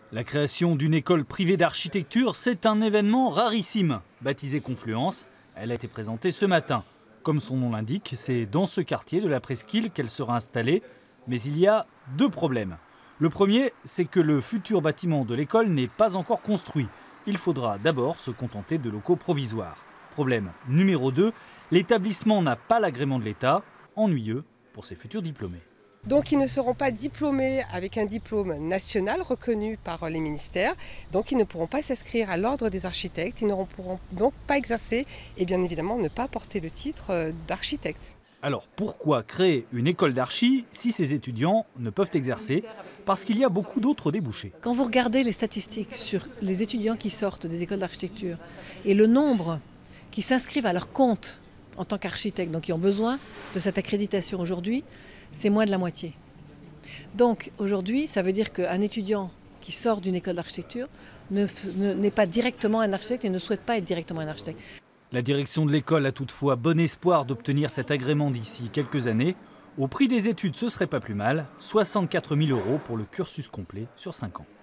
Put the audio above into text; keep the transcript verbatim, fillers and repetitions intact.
La création d'une école privée d'architecture, c'est un événement rarissime. Baptisée Confluence, elle a été présentée ce matin. Comme son nom l'indique, c'est dans ce quartier de la Presqu'île qu'elle sera installée. Mais il y a deux problèmes. Le premier, c'est que le futur bâtiment de l'école n'est pas encore construit. Il faudra d'abord se contenter de locaux provisoires. Problème numéro deux, l'établissement n'a pas l'agrément de l'État, ennuyeux pour ses futurs diplômés. Donc ils ne seront pas diplômés avec un diplôme national reconnu par les ministères, donc ils ne pourront pas s'inscrire à l'ordre des architectes, ils ne pourront donc pas exercer et bien évidemment ne pas porter le titre d'architecte. Alors pourquoi créer une école d'archi si ces étudiants ne peuvent exercer? Parce qu'il y a beaucoup d'autres débouchés. Quand vous regardez les statistiques sur les étudiants qui sortent des écoles d'architecture et le nombre qui s'inscrivent à leur compte en tant qu'architectes, donc qui ont besoin de cette accréditation aujourd'hui, c'est moins de la moitié. Donc aujourd'hui, ça veut dire qu'un étudiant qui sort d'une école d'architecture n'est pas directement un architecte et ne souhaite pas être directement un architecte. La direction de l'école a toutefois bon espoir d'obtenir cet agrément d'ici quelques années. Au prix des études, ce serait pas plus mal, soixante-quatre mille euros pour le cursus complet sur cinq ans.